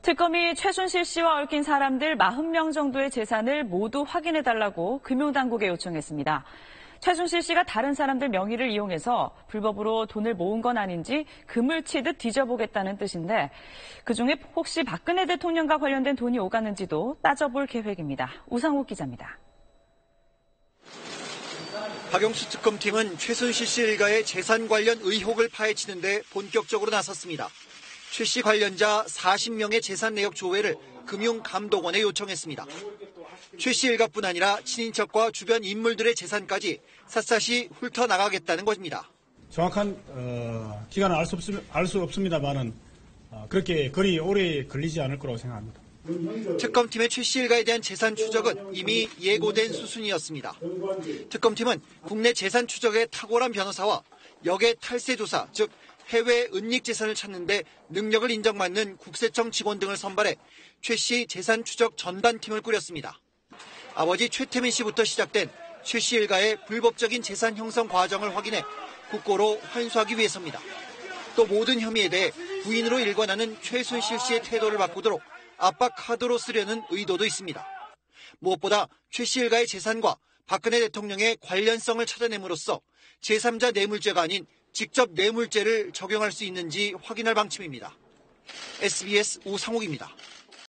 특검이 최순실 씨와 얽힌 사람들 40명 정도의 재산을 모두 확인해달라고 금융당국에 요청했습니다. 최순실 씨가 다른 사람들 명의를 이용해서 불법으로 돈을 모은 건 아닌지 금을 치듯 뒤져보겠다는 뜻인데 그중에 혹시 박근혜 대통령과 관련된 돈이 오갔는지도 따져볼 계획입니다. 우상욱 기자입니다. 박영수 특검팀은 최순실 씨 일가의 재산 관련 의혹을 파헤치는 데 본격적으로 나섰습니다. 최 씨 관련자 40명의 재산 내역 조회를 금융감독원에 요청했습니다. 최 씨 일가뿐 아니라 친인척과 주변 인물들의 재산까지 샅샅이 훑어나가겠다는 것입니다. 정확한 기간은 알 수 없습니다만은 그렇게 거리 오래 걸리지 않을 거라고 생각합니다. 특검팀의 최 씨 일가에 대한 재산 추적은 이미 예고된 수순이었습니다. 특검팀은 국내 재산 추적에 탁월한 변호사와 역의 탈세 조사, 즉 해외 은닉 재산을 찾는 데 능력을 인정받는 국세청 직원 등을 선발해 최 씨 재산 추적 전담팀을 꾸렸습니다. 아버지 최태민 씨부터 시작된 최 씨 일가의 불법적인 재산 형성 과정을 확인해 국고로 환수하기 위해서입니다. 또 모든 혐의에 대해 부인으로 일관하는 최순실 씨의 태도를 바꾸도록 압박 카드로 쓰려는 의도도 있습니다. 무엇보다 최 씨 일가의 재산과 박근혜 대통령의 관련성을 찾아냄으로써 제3자 뇌물죄가 아닌 직접 뇌물죄를 적용할 수 있는지 확인할 방침입니다. SBS 우상욱입니다.